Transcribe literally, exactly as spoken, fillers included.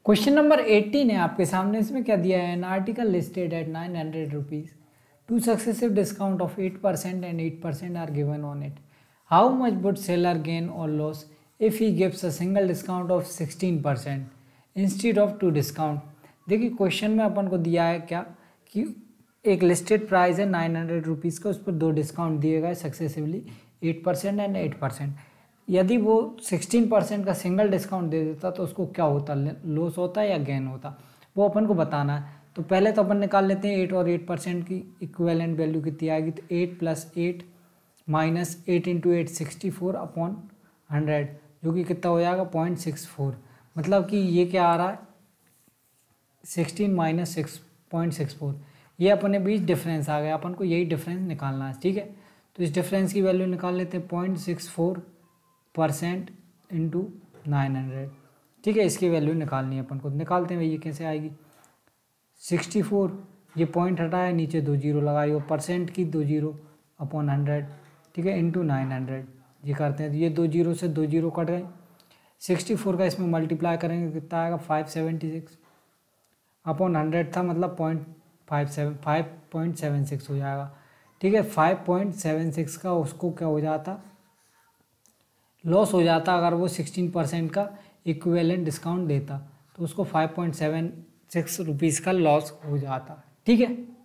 Question number eighteen है आपके सामने। इसमें क्या दिया है, an article listed at nine hundred rupees, two successive discount of eight percent and eight percent are given on it. How much would seller gain और loss if he gives a single discount of sixteen percent instead of two discount. देखिए question में अपन को दिया है क्या कि एक लिस्टेड प्राइस है नाइन हंड्रेड रुपीज़ का, उस पर दो डिस्काउंट दिए गए successively eight percent and eight percent. यदि वो सिक्सटीन परसेंट का सिंगल डिस्काउंट दे देता तो उसको क्या होता, लॉस होता या गेन होता, वो अपन को बताना है। तो पहले तो अपन निकाल लेते हैं एट और एट परसेंट की इक्विवेलेंट वैल्यू कितनी आएगी। तो eight plus eight minus eight into eight sixty four upon hundred, जो कि कितना हो जाएगा पॉइंट सिक्स फोर। मतलब कि ये क्या आ रहा है, sixteen minus six point six four. ये अपने बीच डिफरेंस आ गया, अपन को यही डिफरेंस निकालना है। ठीक है, तो इस डिफरेंस की वैल्यू निकाल लेते हैं point six four percent into nine hundred. ठीक है, इसकी वैल्यू निकालनी है अपन को। निकालते हैं, ये कैसे आएगी, सिक्सटी फोर, ये पॉइंट हटाया, नीचे दो जीरो लगाई और परसेंट की दो जीरो अपॉन हंड्रेड। ठीक है, इंटू नाइन हंड्रेड। ये करते हैं तो ये दो जीरो से दो जीरो कट गए। सिक्सटी फोर का इसमें मल्टीप्लाई करेंगे कितना आएगा, five seventy six upon hundred था, मतलब point five seven five point seven six हो जाएगा। ठीक है, फाइव पॉइंट सेवन सिक्स का उसको क्या हो जाता, लॉस हो जाता। अगर वो सिक्सटीन परसेंट का इक्विवेलेंट डिस्काउंट देता तो उसको five point seven six rupees का लॉस हो जाता। ठीक है।